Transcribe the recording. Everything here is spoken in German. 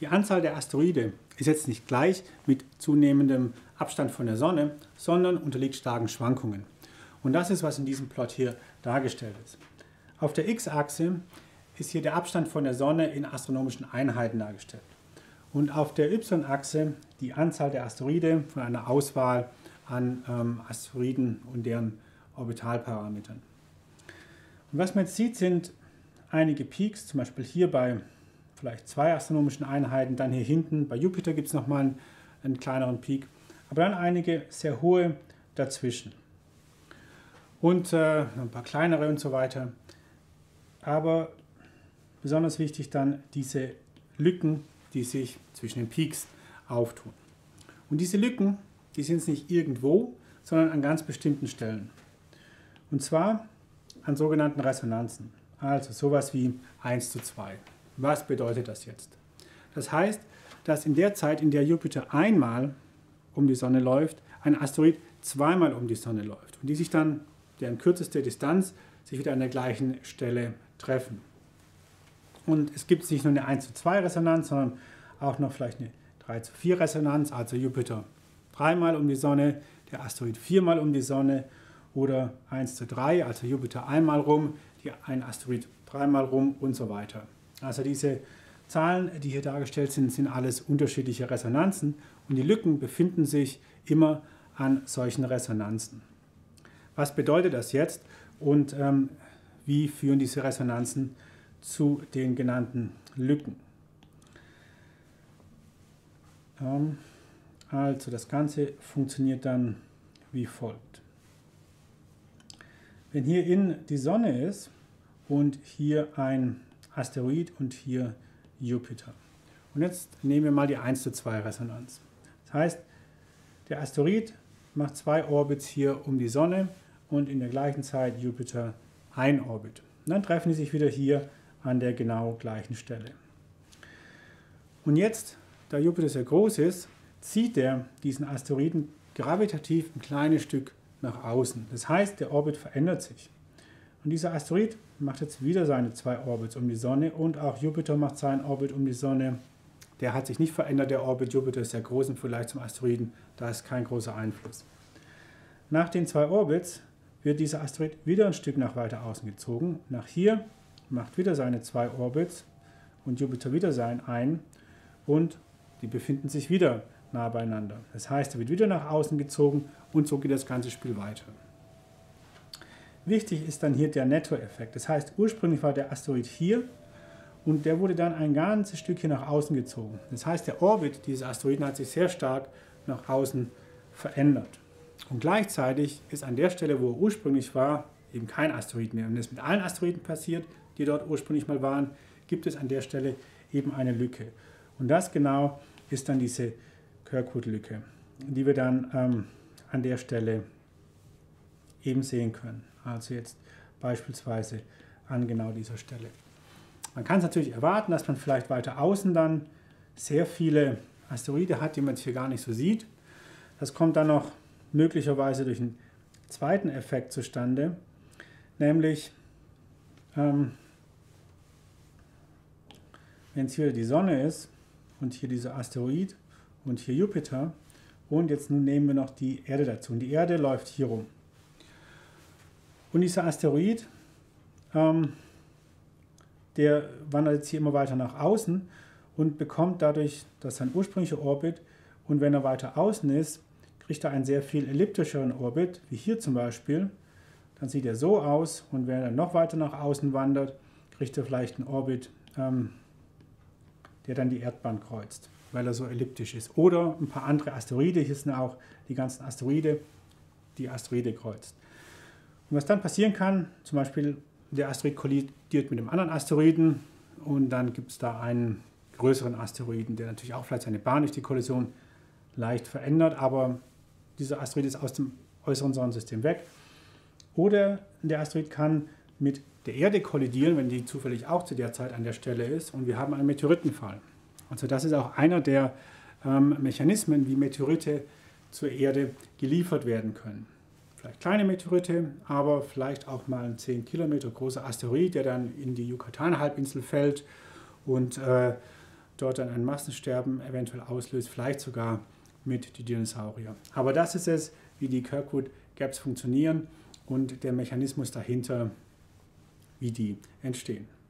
Die Anzahl der Asteroide ist jetzt nicht gleich mit zunehmendem Abstand von der Sonne, sondern unterliegt starken Schwankungen. Und das ist, was in diesem Plot hier dargestellt ist. Auf der x-Achse ist hier der Abstand von der Sonne in astronomischen Einheiten dargestellt. Und auf der y-Achse die Anzahl der Asteroide von einer Auswahl an Asteroiden und deren Orbitalparametern. Und was man jetzt sieht, sind einige Peaks, zum Beispiel hier bei vielleicht 2 astronomischen Einheiten, dann hier hinten bei Jupiter gibt es nochmal einen kleineren Peak, aber dann einige sehr hohe dazwischen. Und ein paar kleinere und so weiter. Aber besonders wichtig dann diese Lücken, die sich zwischen den Peaks auftun. Und diese Lücken, die sind nicht irgendwo, sondern an ganz bestimmten Stellen. Und zwar an sogenannten Resonanzen. Also sowas wie 1:2. Was bedeutet das jetzt? Das heißt, dass in der Zeit, in der Jupiter einmal um die Sonne läuft, ein Asteroid zweimal um die Sonne läuft. Und die sich dann, deren kürzeste Distanz, sich wieder an der gleichen Stelle treffen. Und es gibt nicht nur eine 1:2 Resonanz, sondern auch noch vielleicht eine 3:4 Resonanz, also Jupiter dreimal um die Sonne, der Asteroid viermal um die Sonne oder 1:3, also Jupiter einmal rum, ein Asteroid dreimal rum und so weiter. Also diese Zahlen, die hier dargestellt sind, sind alles unterschiedliche Resonanzen und die Lücken befinden sich immer an solchen Resonanzen. Was bedeutet das jetzt und wie führen diese Resonanzen zu den genannten Lücken? Also das Ganze funktioniert dann wie folgt. Wenn hier innen die Sonne ist und hier ein Asteroid und hier Jupiter. Und jetzt nehmen wir mal die 1:2 Resonanz. Das heißt, der Asteroid macht 2 Orbits hier um die Sonne und in der gleichen Zeit Jupiter ein Orbit. Und dann treffen die sich wieder hier an der genau gleichen Stelle. Und jetzt, da Jupiter sehr groß ist, zieht er diesen Asteroiden gravitativ ein kleines Stück nach außen. Das heißt, der Orbit verändert sich. Und dieser Asteroid macht jetzt wieder seine 2 Orbits um die Sonne und auch Jupiter macht seinen Orbit um die Sonne. Der hat sich nicht verändert, der Orbit. Jupiter ist sehr groß im Vergleich zum Asteroiden, da ist kein großer Einfluss. Nach den 2 Orbits wird dieser Asteroid wieder ein Stück nach weiter außen gezogen. Nach hier macht wieder seine 2 Orbits und Jupiter wieder seinen einen und die befinden sich wieder nah beieinander. Das heißt, er wird wieder nach außen gezogen und so geht das ganze Spiel weiter. Wichtig ist dann hier der Nettoeffekt. Das heißt, ursprünglich war der Asteroid hier und der wurde dann ein ganzes Stück hier nach außen gezogen. Das heißt, der Orbit dieses Asteroiden hat sich sehr stark nach außen verändert. Und gleichzeitig ist an der Stelle, wo er ursprünglich war, eben kein Asteroid mehr. Und das mit allen Asteroiden passiert, die dort ursprünglich mal waren, gibt es an der Stelle eben eine Lücke. Und das genau ist dann diese Kirkwood-Lücke, die wir dann an der Stelle eben sehen können. Also jetzt beispielsweise an genau dieser Stelle. Man kann es natürlich erwarten, dass man vielleicht weiter außen dann sehr viele Asteroide hat, die man hier gar nicht so sieht. Das kommt dann noch möglicherweise durch einen zweiten Effekt zustande, nämlich wenn es hier die Sonne ist und hier dieser Asteroid und hier Jupiter und jetzt nun nehmen wir noch die Erde dazu. Und die Erde läuft hier rum. Und dieser Asteroid, der wandert jetzt hier immer weiter nach außen und bekommt dadurch, dass sein ursprünglicher Orbit und wenn er weiter außen ist, kriegt er einen sehr viel elliptischeren Orbit, wie hier zum Beispiel. Dann sieht er so aus und wenn er noch weiter nach außen wandert, kriegt er vielleicht einen Orbit, der dann die Erdbahn kreuzt, weil er so elliptisch ist. Oder ein paar andere Asteroide, hier sind auch die ganzen Asteroide, die Asteroide kreuzt. Und was dann passieren kann, zum Beispiel der Asteroid kollidiert mit einem anderen Asteroiden und dann gibt es da einen größeren Asteroiden, der natürlich auch vielleicht seine Bahn durch die Kollision leicht verändert, aber dieser Asteroid ist aus dem äußeren Sonnensystem weg. Oder der Asteroid kann mit der Erde kollidieren, wenn die zufällig auch zu der Zeit an der Stelle ist und wir haben einen Meteoritenfall. Also das ist auch einer der Mechanismen, wie Meteorite zur Erde geliefert werden können. Vielleicht kleine Meteorite, aber vielleicht auch mal ein 10 Kilometer großer Asteroid, der dann in die Yucatan-Halbinsel fällt und dort dann ein Massensterben eventuell auslöst, vielleicht sogar mit die Dinosaurier. Aber das ist es, wie die Kirkwood Gaps funktionieren und der Mechanismus dahinter, wie die entstehen.